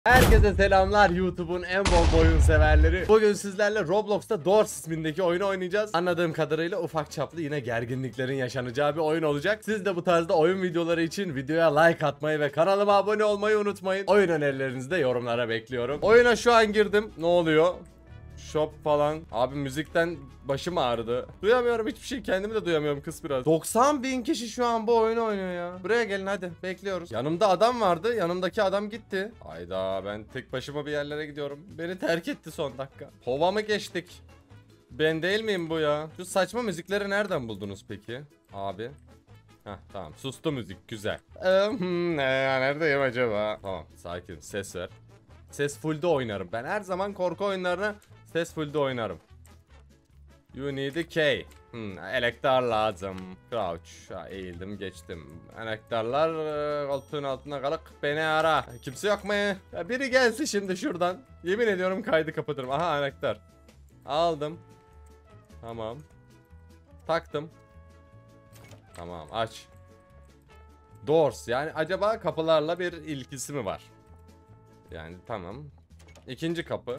Herkese selamlar YouTube'un en bol oyun severleri. Bugün sizlerle Roblox'ta Doors ismindeki oyunu oynayacağız. Anladığım kadarıyla ufak çaplı yine gerginliklerin yaşanacağı bir oyun olacak. Siz de bu tarzda oyun videoları için videoya like atmayı ve kanalıma abone olmayı unutmayın. Oyun önerilerinizi de yorumlara bekliyorum. Oyuna şu an girdim. Ne oluyor? Shop falan. Abi müzikten başım ağrıdı. Duyamıyorum hiçbir şey. Kendimi de duyamıyorum. Kıs biraz. 90.000 kişi şu an bu oyunu oynuyor ya. Buraya gelin hadi. Bekliyoruz. Yanımda adam vardı. Yanımdaki adam gitti. Hayda, ben tek başıma bir yerlere gidiyorum. Beni terk etti son dakika. Hova mı geçtik? Ben değil miyim bu ya? Şu saçma müzikleri nereden buldunuz peki? Abi. Heh, tamam, sustu müzik, güzel. Neredeyim acaba? Tamam, sakin, ses ver. Ses full'de oynarım. Ben her zaman korku oyunlarına ses full'de oynarım. You need a key. Anahtar lazım. Crouch. Ha, eğildim geçtim. Anahtarlar koltuğun altına kalıp beni ara. Kimse yok mu? Ya biri gelsin şimdi şuradan. Yemin ediyorum kaydı kapatırım. Aha, anahtar. Aldım. Tamam. Taktım. Tamam, aç. Doors, yani acaba kapılarla bir ilgisi mi var? Yani tamam. İkinci kapı.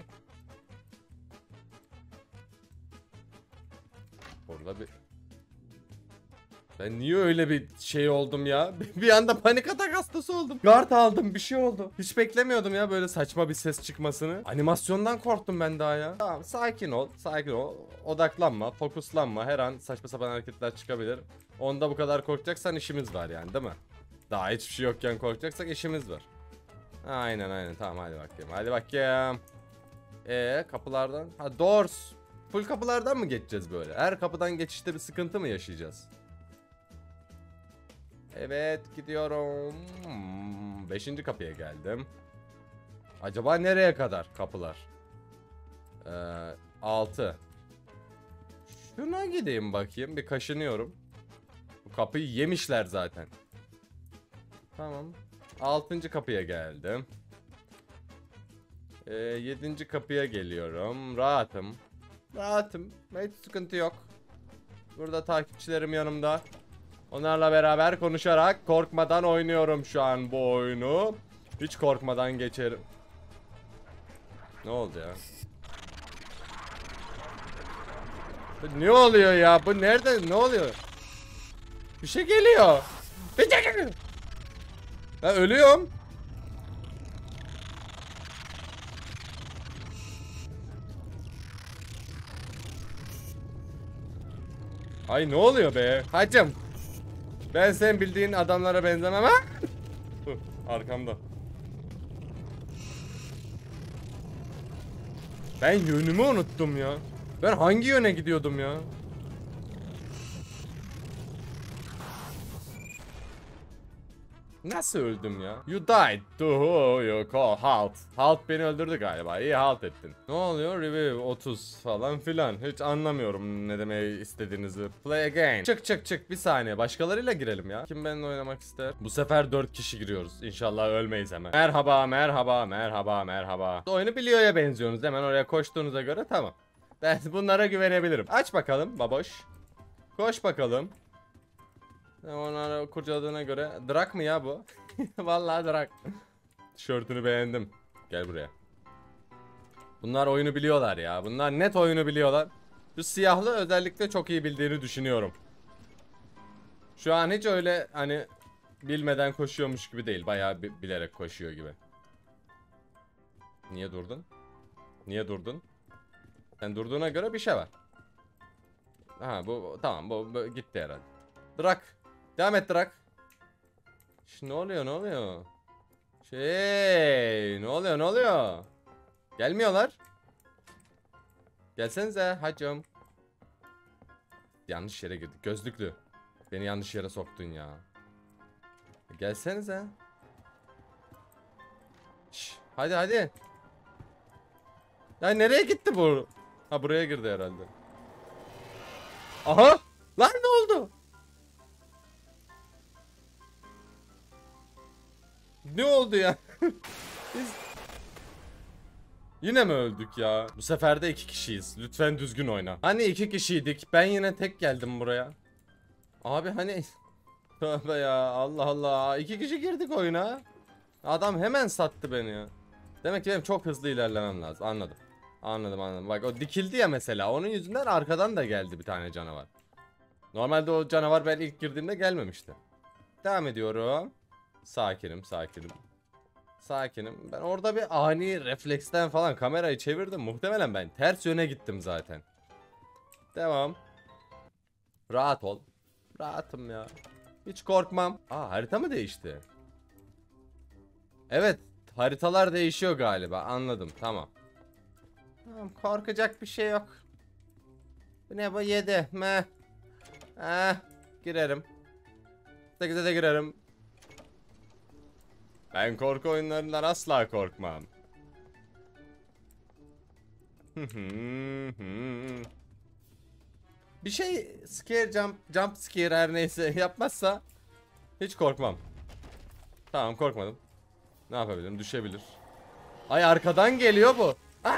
Burada bir... Ben niye öyle bir şey oldum ya? Bir anda panik atak hastası oldum. Guard aldım, bir şey oldu. Hiç beklemiyordum ya böyle saçma bir ses çıkmasını. Animasyondan korktum ben daha ya. Tamam, sakin ol, sakin ol. Odaklanma, fokuslanma. Her an saçma sapan hareketler çıkabilir. Onda bu kadar korkacaksan işimiz var yani, değil mi? Daha hiçbir şey yokken korkacaksak işimiz var. Aynen, tamam, hadi bakayım. Hadi bakayım. Kapılardan. Ha, doors. Full kapılardan mı geçeceğiz böyle? Her kapıdan geçişte bir sıkıntı mı yaşayacağız? Evet, gidiyorum. 5. kapıya geldim. Acaba nereye kadar kapılar? 6. Şuna gideyim bakayım. Bir kaşınıyorum. Bu kapıyı yemişler zaten. Tamam. 6. kapıya geldim. 7. kapıya geliyorum. Rahatım. Rahatım. Hiç sıkıntı yok. Burada takipçilerim yanımda. Onlarla beraber konuşarak korkmadan oynuyorum şu an bu oyunu. Hiç korkmadan geçerim. Ne oldu ya? Ne oluyor ya? Bu nerede? Ne oluyor? Bir şey geliyor. Bir şey geliyor. Ben ölüyorum. Ay, ne oluyor be? Hacım. Ben senin bildiğin adamlara benzemem ha? Arkamda. Ben yönümü unuttum ya. Ben hangi yöne gidiyordum ya? Nasıl öldüm ya? You died. You call halt. Halt beni öldürdü galiba. İyi halt ettin. Ne oluyor? Revive 30 falan filan. Hiç anlamıyorum ne demeyi istediğinizi. Play again. Çık. Bir saniye. Başkalarıyla girelim ya. Kim benimle oynamak ister? Bu sefer 4 kişi giriyoruz. İnşallah ölmeyiz hemen. Merhaba. Oyunu Bilio'ya benziyorsunuz. Hemen oraya koştuğunuza göre tamam. Ben bunlara güvenebilirim. Aç bakalım baboş. Koş bakalım. Onları kurcaladığına göre Drak mı ya bu? Vallahi Drak. Tişörtünü beğendim. Gel buraya. Bunlar oyunu biliyorlar ya. Bunlar net oyunu biliyorlar. Şu siyahlı özellikle çok iyi bildiğini düşünüyorum. Şu an hiç öyle hani bilmeden koşuyormuş gibi değil. Bayağı bilerek koşuyor gibi. Niye durdun? Niye durdun? Sen durduğuna göre bir şey var. Ha, bu tamam, bu gitti herhalde. Drak. Devam et Drak. Ne oluyor? Ne oluyor? Gelmiyorlar. Gelsenize hacım. Yanlış yere girdik. Gözlüklü. Beni yanlış yere soktun ya. Gelsenize. Şş, hadi. Ya nereye gitti bu? Ha, buraya girdi herhalde. Aha! Lan ne oldu? Ne oldu ya? Biz... Yine mi öldük ya? Bu sefer de 2 kişiyiz. Lütfen düzgün oyna. Hani 2 kişiydik. Ben yine tek geldim buraya. Abi hani... Tövbe ya, Allah Allah. 2 kişi girdik oyuna. Adam hemen sattı beni ya. Demek ki benim çok hızlı ilerlemem lazım. Anladım. Anladım. Bak o dikildi ya mesela. Onun yüzünden arkadan da geldi bir tane canavar. Normalde o canavar ben ilk girdiğimde gelmemişti. Devam ediyorum. Sakinim. Ben orada bir ani refleksten falan kamerayı çevirdim. Muhtemelen ben ters yöne gittim zaten. Devam. Rahat ol. Rahatım ya. Hiç korkmam. Aa, harita mı değişti? Evet. Haritalar değişiyor galiba. Anladım. Tamam. Tamam, korkacak bir şey yok. Bu ne bu? 7 mi? Girerim. 8'e de girerim. Ben korku oyunlarından asla korkmam. Bir şey jump scare her neyse yapmazsa hiç korkmam. Tamam, korkmadım. Ne yapabilirim? Düşebilir. Ay, arkadan geliyor bu.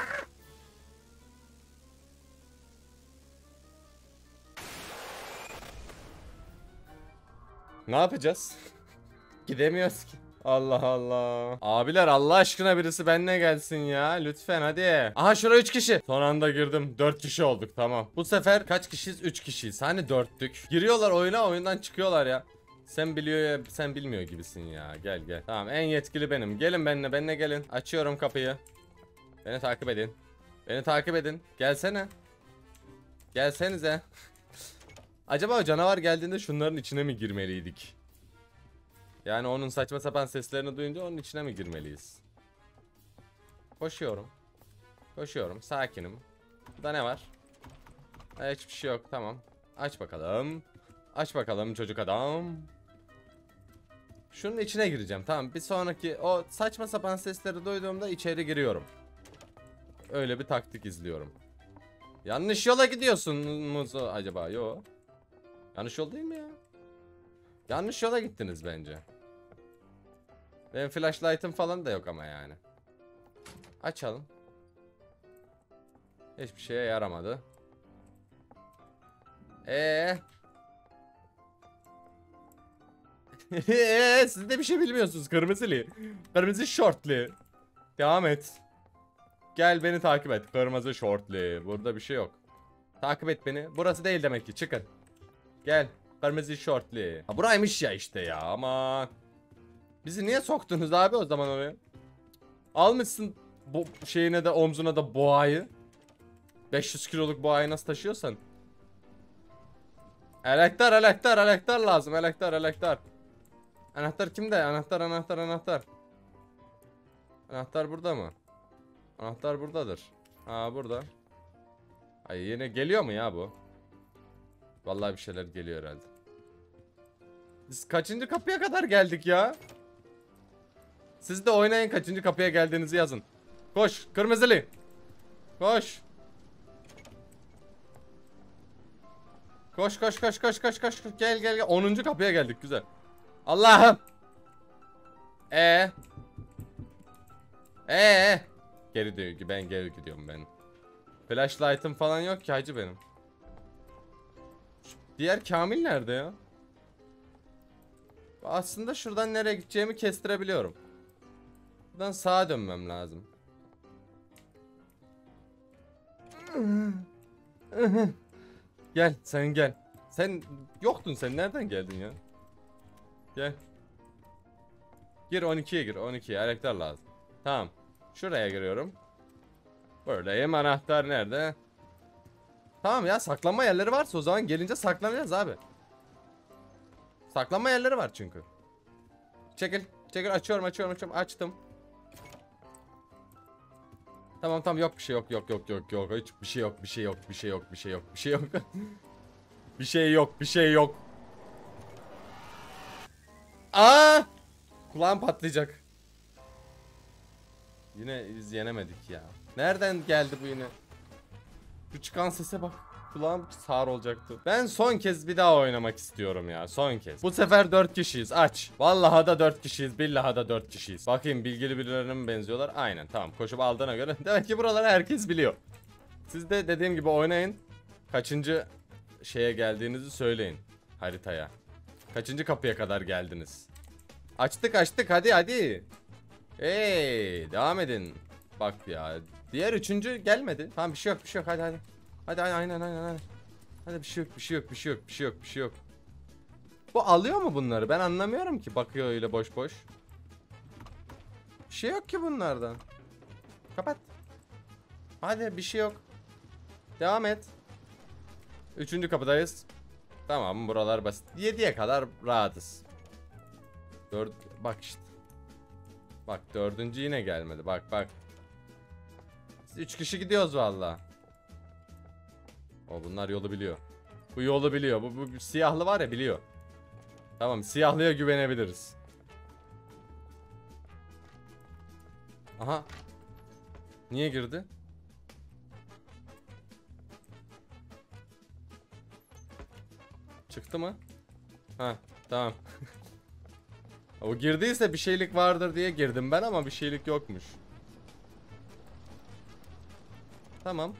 Ne yapacağız? Gidemiyoruz ki. Allah Allah. Abiler, Allah aşkına birisi benimle gelsin ya. Lütfen hadi. Aha, şuraya 3 kişi. Son anda girdim. 4 kişi olduk, tamam. Bu sefer kaç kişiyiz? 3 kişiyiz. Hani 4'tük. Giriyorlar oyuna, oyundan çıkıyorlar ya. Sen biliyor ya, sen bilmiyor gibisin ya. Gel. Tamam, en yetkili benim. Gelin benimle gelin. Açıyorum kapıyı. Beni takip edin. Gelsene. Gelsenize. Acaba o canavar geldiğinde şunların içine mi girmeliydik? Yani onun saçma sapan seslerini duyunca onun içine mi girmeliyiz? Koşuyorum. Sakinim. Burada ne var? Hiçbir şey yok, tamam. Aç bakalım çocuk adam. Şunun içine gireceğim, tamam. Bir sonraki o saçma sapan sesleri duyduğumda içeri giriyorum. Öyle bir taktik izliyorum. Yanlış yola gidiyorsun mu acaba? Yo. Yanlış yol değil mi ya? Yanlış yola gittiniz bence. Benim flashlight'ım falan da yok ama yani. Açalım. Hiçbir şeye yaramadı. Siz de bir şey bilmiyorsunuz, kırmızılı. Kırmızı şortlu. Devam et. Gel, beni takip et. Kırmızı şortlu. Burada bir şey yok. Takip et beni. Burası değil demek ki. Çıkın. Gel. Kırmızı şortlu. Ha, buraymış ya işte ya. Aman. Bizi niye soktunuz abi o zaman oraya? Almışsın bu şeyine de, omzuna da boğayı. 500 kiloluk boğayı nasıl taşıyorsan. Elektar lazım. Elektar. Anahtar kimde? Anahtar. Anahtar burada mı? Anahtar buradadır. Burada. Ay, yine geliyor mu ya bu? Vallahi bir şeyler geliyor herhalde. Biz kaçıncı kapıya kadar geldik ya? Siz de oynayın, kaçıncı kapıya geldiğinizi yazın. Koş kırmızılı. Koş. Koş. Gel. 10. kapıya geldik, güzel. Allah'ım. Geri diyor ki ben geri gidiyorum ben. Flashlight'ım falan yok ki hacı benim. Diğer Kamil nerede ya? Aslında şuradan nereye gideceğimi kestirebiliyorum. Buradan sağa dönmem lazım. Gel, sen gel. Sen yoktun, sen nereden geldin ya? Gel. Gir 12'ye gir, 12'ye elektar lazım. Tamam. Şuraya giriyorum. Buradayım, anahtar nerede? Tamam ya, saklanma yerleri varsa o zaman gelince saklanacağız abi. Saklanma yerleri var çünkü. Çekil açıyorum açtım. Tamam yok bir şey yok hiçbir şey yok bir şey yok. Kulağım patlayacak. Yine biz yenemedik ya. Nereden geldi bu yine? Şu çıkan sese bak. Kulağım sağır olacaktı. Ben son kez bir daha oynamak istiyorum ya. Son kez. Bu sefer 4 kişiyiz. Aç. Vallahi da 4 kişiyiz. Billahi da 4 kişiyiz. Bakayım, bilgili birilerine mi benziyorlar? Aynen, tamam. Koşup aldığına göre. Demek ki buraları herkes biliyor. Siz de dediğim gibi oynayın. Kaçıncı şeye geldiğinizi söyleyin. Haritaya. Kaçıncı kapıya kadar geldiniz? Açtık hadi. Hey, devam edin. Bak ya. Diğer üçüncü gelmedi. Tamam, bir şey yok, bir şey yok. Hadi hadi. Hadi aynen. Hadi bir şey yok, bir şey yok. Bu alıyor mu bunları? Ben anlamıyorum ki. Bakıyor öyle boş boş. Bir şey yok ki bunlardan. Kapat. Hadi bir şey yok. Devam et. Üçüncü kapıdayız. Tamam, buralar basit. 7'ye kadar rahatız. Bak işte. Bak, dördüncü yine gelmedi. Bak. 3 kişi gidiyoruz valla. O, bunlar yolu biliyor. Bu yolu biliyor. Bu siyahlı var ya, biliyor. Tamam, siyahlıya güvenebiliriz. Aha. Niye girdi? Çıktı mı? Ha, tamam. O girdiyse bir şeylik vardır diye girdim ben, ama bir şeylik yokmuş. Tamam.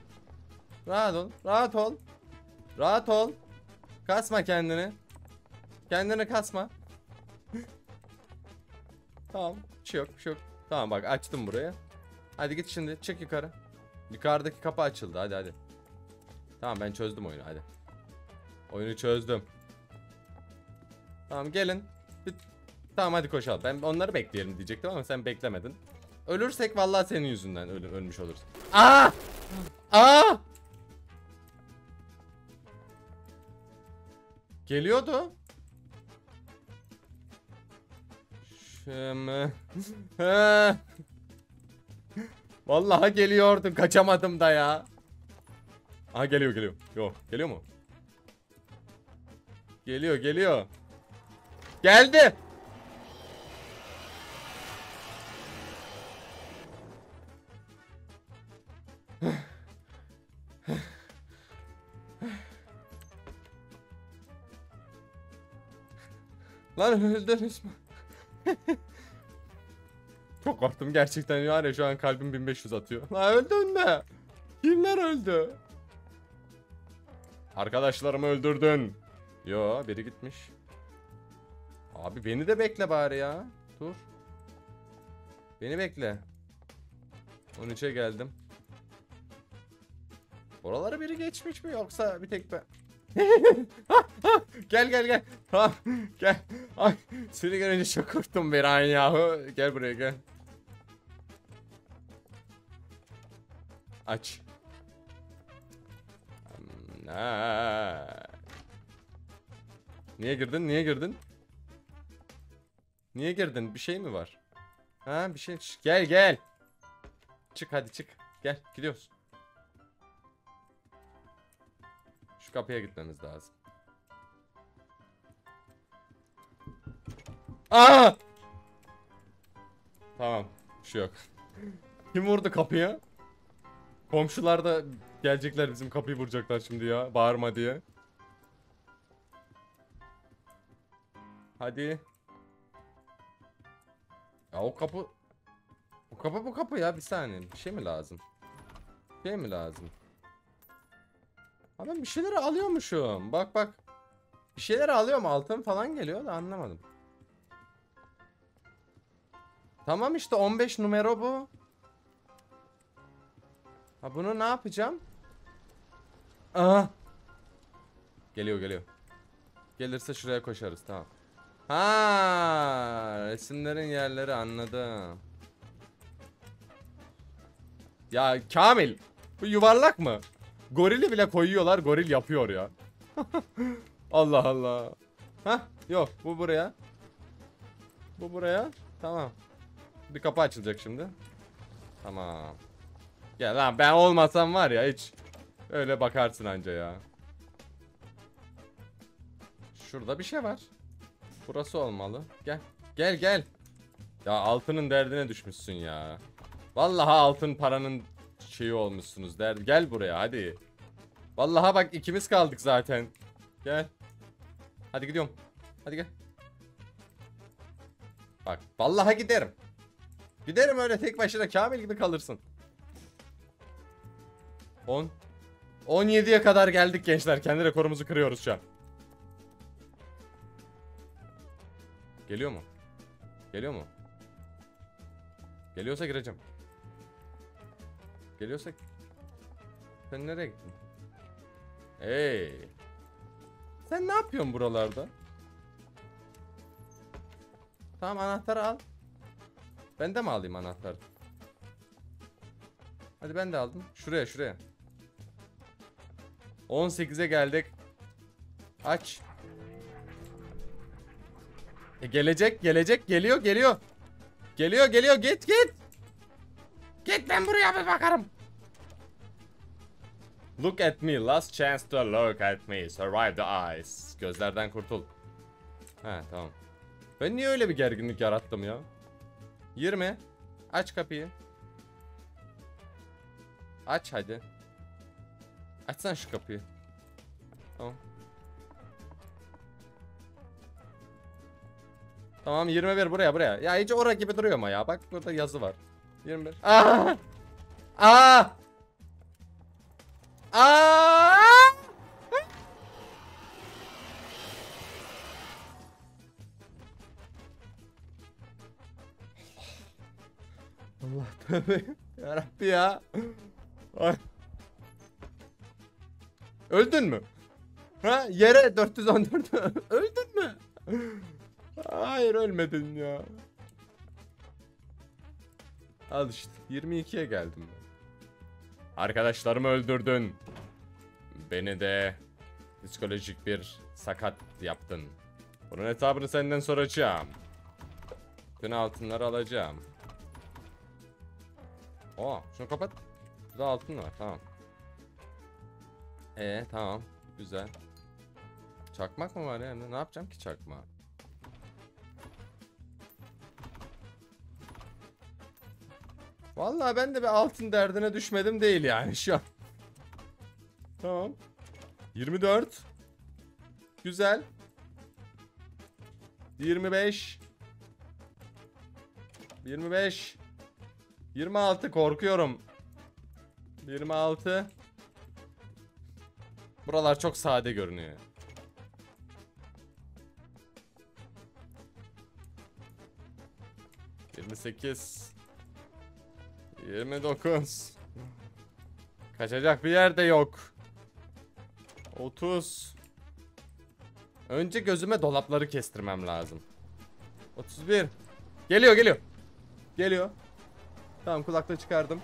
Rahat ol. Kasma kendini. Kendini kasma. Tamam. Bir şey yok. Tamam, bak açtım burayı. Hadi git şimdi, çık yukarı. Yukarıdaki kapı açıldı, hadi. Tamam, ben çözdüm oyunu, hadi. Oyunu çözdüm. Tamam, gelin. Tamam, hadi koşalım. Ben onları bekleyelim diyecektim ama sen beklemedin. Ölürsek vallahi senin yüzünden ölmüş oluruz. Aa! Geliyordu. Şimdi. Vallahi geliyordu. Kaçamadım da ya. Aha, geliyor. Yok, geliyor mu? Geliyor. Geldi. Lan öldünüz mü? Çok korktum gerçekten ya, şu an kalbim 1500 atıyor. Lan öldün mü? Kimler öldü? Arkadaşlarımı öldürdün. Yo, biri gitmiş. Abi beni de bekle bari ya. Dur. Beni bekle. 13'e geldim. Oralara biri geçmiş mi, yoksa bir tek ben? Gel. Tamam, gel. Ay, seni görünce çok korktum Beren yahu. Gel buraya, gel. Aç. Niye girdin? Niye girdin? Bir şey mi var? Ha, bir şey. Gel. Çık, hadi çık. Gel, gidiyoruz. Şu kapıya gitmemiz lazım. Aa! Tamam, bir şey yok. Kim vurdu kapıya? Komşular da gelecekler, bizim kapıyı vuracaklar şimdi ya. Bağırma diye. Hadi. Ya o kapı bu kapı ya, bir saniye. Bir şey mi lazım? Ha, ben bir şeyleri alıyormuşum. Bak. Bir şeyleri alıyorum, altın falan geliyor da anlamadım. Tamam işte, 15 numara bu. Ha, bunu ne yapacağım? Aha. Geliyor. Gelirse şuraya koşarız, tamam. Ha, resimlerin yerleri, anladım. Ya Kamil, bu yuvarlak mı? Gorili bile koyuyorlar, goril yapıyor ya. Allah Allah. Hah, yok, bu buraya. Tamam. Bir kapı açılacak şimdi. Tamam. Gel lan, ben olmasam var ya, hiç öyle bakarsın anca ya. Şurada bir şey var. Burası olmalı. Gel. Ya altının derdine düşmüşsün ya. Vallahi altın paranın şeyi olmuşsunuz derdi. Gel buraya hadi. Vallahi bak, ikimiz kaldık zaten. Gel. Hadi gidiyorum. Hadi gel. Bak vallahi giderim. Giderim öyle tek başına, Kamil gibi kalırsın. 10 17'ye kadar geldik gençler. Kendi rekorumuzu kırıyoruz şu an. Geliyor mu? Geliyorsa gireceğim. Geliyorsa... Sen nereye gittin? Hey. Sen ne yapıyorsun buralarda? Tamam, anahtarı al. Ben de mi alayım anahtarı? Hadi ben de aldım. Şuraya. 18'e geldik. Aç. Gelecek. Geliyor. Git. Git, ben buraya bir bakarım. Look at me. Last chance to look at me. Survive the eyes. Gözlerden kurtul. He, tamam. Ben niye öyle bir gerginlik yarattım ya? 20. Aç kapıyı. Aç hadi. Açsana şu kapıyı. Tamam. Tamam, 21 buraya. Ya hiç oraya gibi duruyor ama ya. Bak burada yazı var. 21. Aa! Aa! Aa! Allah tövbe. Yarabbi ya. Ay. Öldün mü? Ha, yere 414. Öldün mü? Hayır, ölmedin ya. Al işte, 22'ye geldim ben. Arkadaşlarımı öldürdün. Beni de psikolojik bir sakat yaptın. Bunun hesabını senden soracağım. Bütün altınları alacağım. Şunu kapat. Burada altın var, tamam. Tamam, güzel. Çakmak mı var ya? Ne yapacağım ki çakma? Vallahi ben de bir altın derdine düşmedim değil yani şu an. Tamam. 24. Güzel. 25. 25. 26, korkuyorum. 26. Buralar çok sade görünüyor. 28. 29. Kaçacak bir yer de yok. 30. Önce gözüme dolapları kestirmem lazım. 31. Geliyor. Tamam, kulaklığı çıkardım.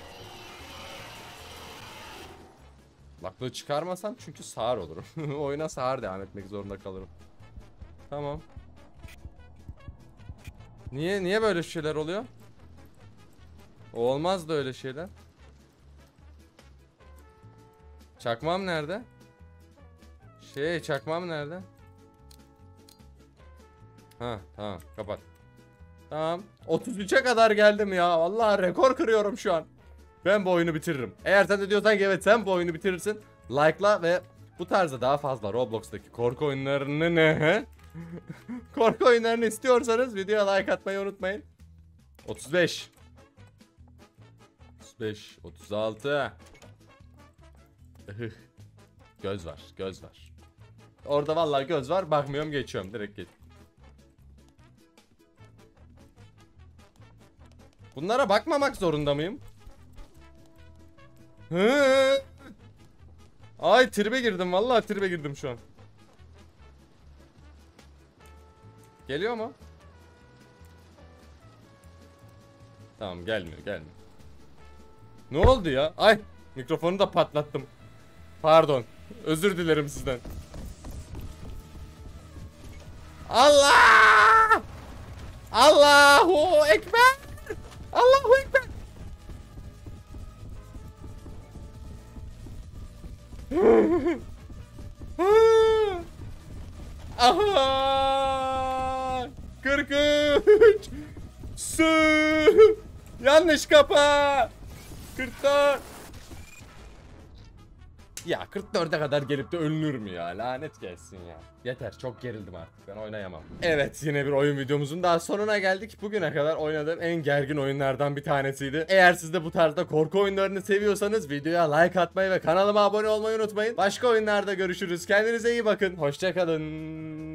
Kulaklığı çıkarmasam çünkü sağır olurum. Oyuna sağır devam etmek zorunda kalırım. Tamam. Niye böyle şeyler oluyor? Olmaz da öyle şeyler. Çakmam nerede? Çakmam nerede? Ha, tamam, kapat. Tamam. 33'e kadar geldim ya. Vallahi rekor kırıyorum şu an. Ben bu oyunu bitiririm. Eğer sen de diyorsan ki evet, sen bu oyunu bitirirsin, like'la ve bu tarzda daha fazla Roblox'taki korku oyunlarını korku oyunlarını istiyorsanız videoya like atmayı unutmayın. 35. 35, 36. Göz var. Orada vallahi göz var. Bakmıyorum, geçiyorum. Direkt geç. Bunlara bakmamak zorunda mıyım? Ay, tribe girdim. Vallahi tribe girdim şu an. Geliyor mu? Tamam, gelmiyor. Ne oldu ya? Ay, mikrofonu da patlattım. Pardon. Özür dilerim sizden. Allah! Allahu Ekber! Allahu Ekber! Aha! 43! Yanlış kapa! 44! Ya 44'e kadar gelip de ölünür mü ya? Lanet gelsin ya. Yeter, çok gerildim artık, ben oynayamam. Evet, yine bir oyun videomuzun daha sonuna geldik. Bugüne kadar oynadığım en gergin oyunlardan bir tanesiydi. Eğer siz de bu tarzda korku oyunlarını seviyorsanız videoya like atmayı ve kanalıma abone olmayı unutmayın. Başka oyunlarda görüşürüz. Kendinize iyi bakın. Hoşça kalın.